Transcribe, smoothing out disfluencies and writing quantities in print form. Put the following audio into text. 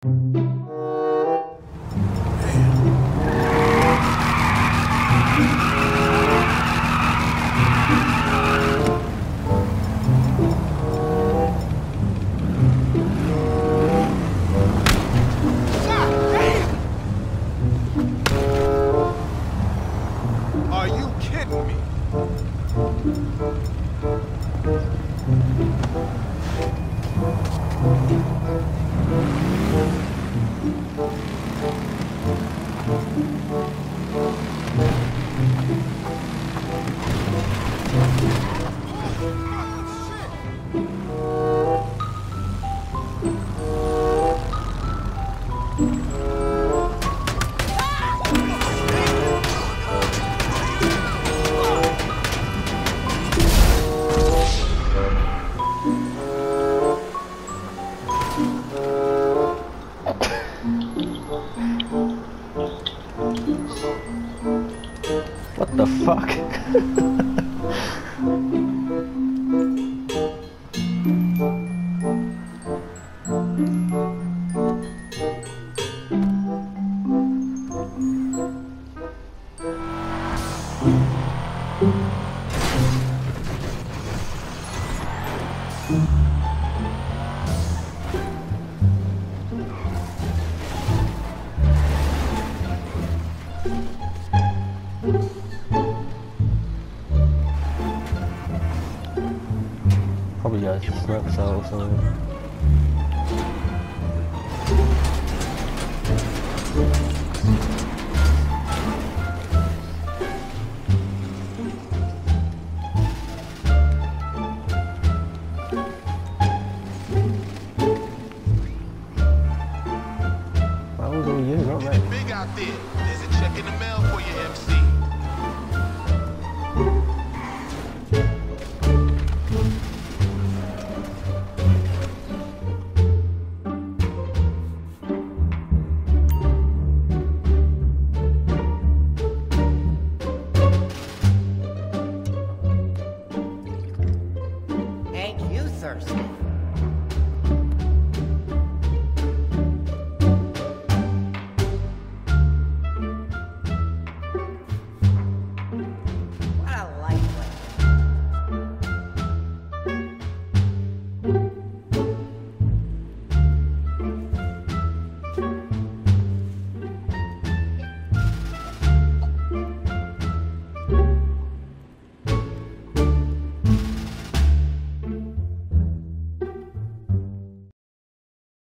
Are you kidding me? What the fuck? Probably got slept out or something. I was on you, not right. Big out there. There's a check in the mail for your MC.